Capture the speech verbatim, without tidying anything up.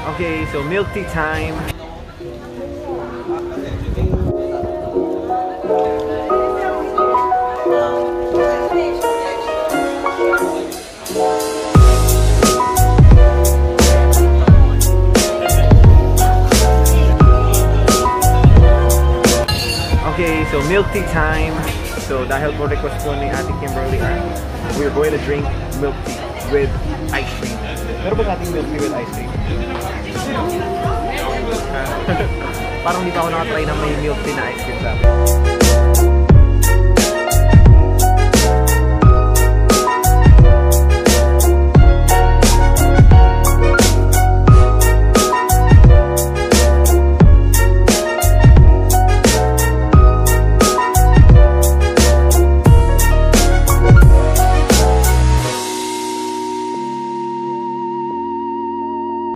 Okay, so milk tea time. Okay, so milk tea time. So dahil po request po ni Ate Kimberly, we're going to drink milk tea with ice cream. Meron ba nating milk tea with ice cream? Parang hindi pa ako nakatry na may milk tea na ice cream sa akin.